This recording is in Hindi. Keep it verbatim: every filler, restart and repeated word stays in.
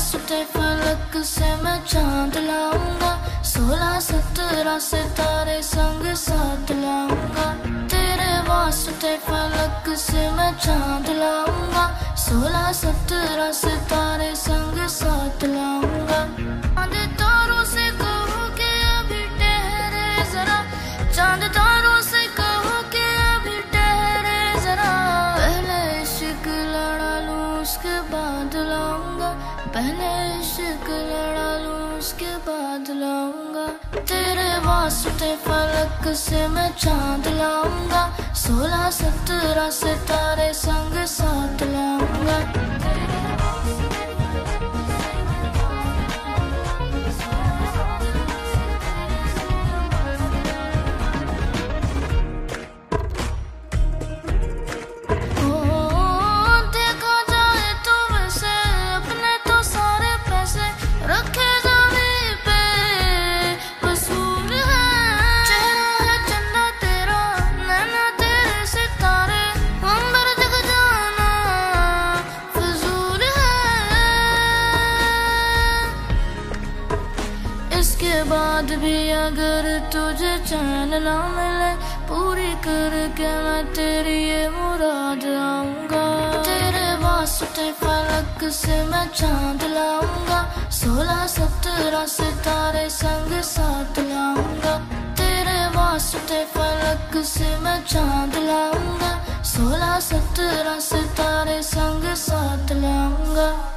वास्ते फलक से मैं चांद लाऊंगा, सोलह सत्रह सितारे संग साथ लाऊंगा। तेरे वास्ते फलक से मैं चांद लाऊंगा, सोलह सत्रह सितारे संग साथ लाऊंगा। चांद तारों से कहो कि अभी ठहरे जरा, चांद तारों से कहो कि अभी ठहरे जरा। पहले इश्क लड़ा लूं उसके बाद लाऊंगा, पहले इश्क लड़ा लूं उसके बाद लाऊंगा। तेरे वास्ते फलक से मैं चांद लाऊंगा, सोलह सत्रह सितारे संग साथ लाऊंगा। इसके बाद भी अगर तुझे चैन ना मिले, पूरी करके मैं तेरी ये मुराद आऊंगा। तेरे वास्ते फलक से मैं चांद लाऊंगा, सोलह सत्रह सितारे संग साथ लाऊंगा। तेरे वास्ते फलक से मैं चांद लाऊंगा, सोलह सत्रह सितारे संग साथ लाऊंगा।